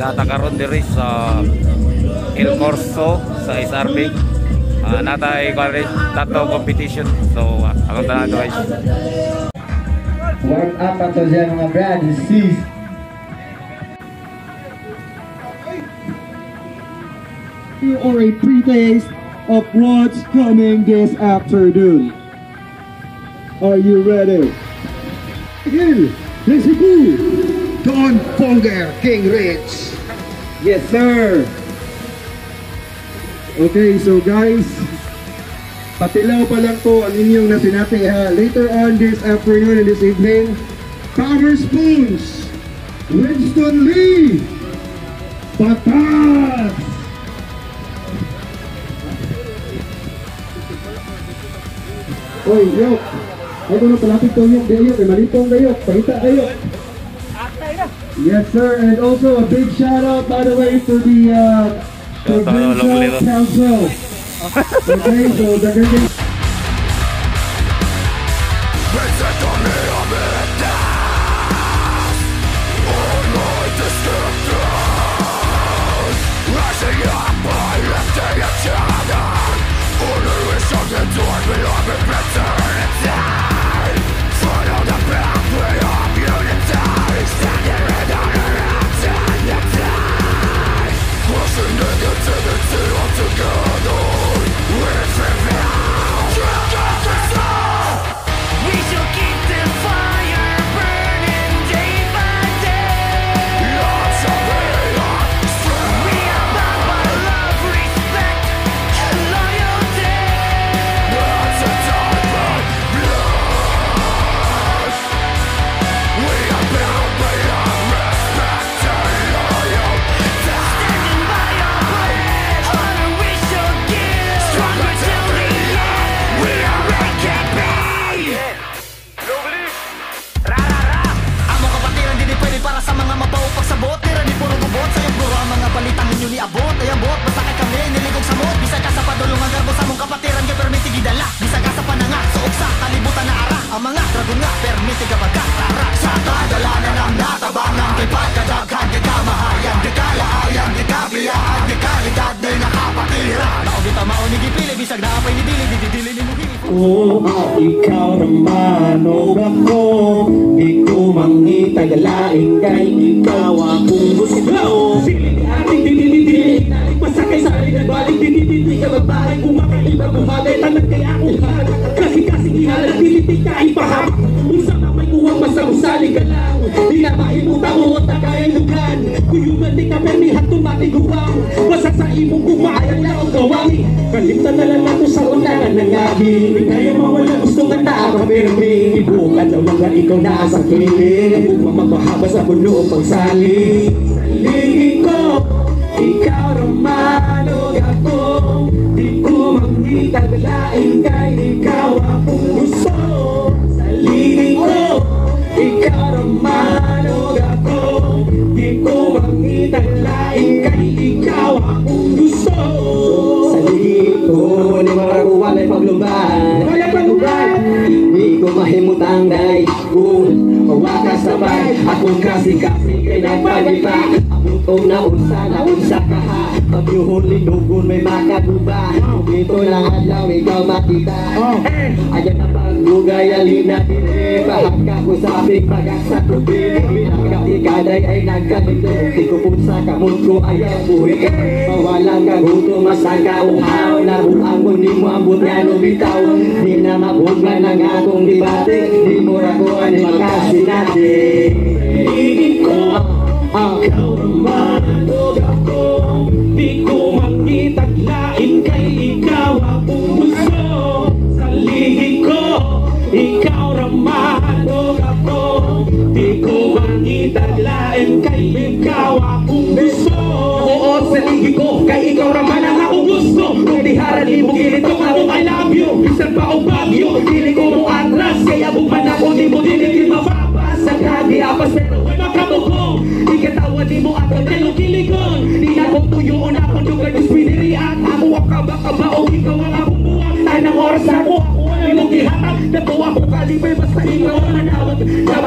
natakaroon diri sa El Corso sa SRB. Natay tato competition. So ako tanan guys. Warm up ato dyan mga brad. Sis. Or a pre-taste of what's coming this afternoon. Are you ready? Here, let's go. Don Ponger, King Rich. Yes, sir. Okay, so guys, patilaw pa lang po ang inyong nasinati ha. Later on this afternoon and this evening, Power Spoons, Winston Lee, Patas. Oy, yo. Ay, kung palapit to yung gayok, malitong gayok, pahita gayok. Yes, sir, and also a big shout out, by the way, to the Provincial Council. Okay, so the good. Ikaw naman o ako, di ko mangitagalain kay ikaw akong gusto. Siling ating dinididi, naling pasakay sa aling nagbalik dinididi ka magbahay, kumakaiba, kumagay, tanag kay ako kasi-kasing ihalat, dinidig ka ipahap. Usang na may kuwang masang-usali ka lang, di na maimuta mo at kaya lugan. Kuyuman di ka permihan tumatiguwang, wasak sa imong kumayang laong gawangi. Kalimtan na lang nato sa unahan ng aging, kaya mawala gusto nga na kapirmi. Ibukan daw lang nga ikaw na sa kilig, upang magpahaba sa puno pagsali. Saligin ko, ikaw naman o ako, di ko magitagalain kay ikaw akong gusto. Saligin ko, ikaw naman o ako, di ko magitagalain kay ikaw akong gusto. Saligin ko, wala walay pagluban, wala pagluban. Di ko mahimutang day kung mawakas sabay. Akong kasi-kasi kay nagpagipa, akong naunsa ka ha. Pag-yuhon linugon may makaguba, dito lang adlaw ikaw makita. Ayan na pagbugay alin na dili, bahag ka ko sa aming pag-aksa tubig. Bilang kapikaday ay nagkalito, di ko punsa kamon ko ayaw buhi. Mawalang kaguto masang kauhaw, nabuang mo di mo ambot nga bitaw. Di na mabuglan ang atong dibate, di mo rakuan ni makasinati. Higit ko, ikaw naman o ako, di ko makitaglain kay ikaw akong gusto. Saligin ko, ikaw naman o ako, di ko makitaglain kay ikaw akong gusto. Oo, saligin ko, kay ikaw naman ang akong gusto. Kung diharan mo kilito akong I love you, bisan pa o bagyo, dili ko mo atras, kaya bukman ako di mo dili mababas. Sa gradi apas pero wala ka mo ko, ikatawa di mo ako nilukiligon. Di na kong tuyo na akong lugar ng spinirian. Ako ang kaba-kaba o ikaw ang akong buwang. Tanang oras ako, ako ang imong gihatag. Nato ako kalibay basta ikaw ang manawag.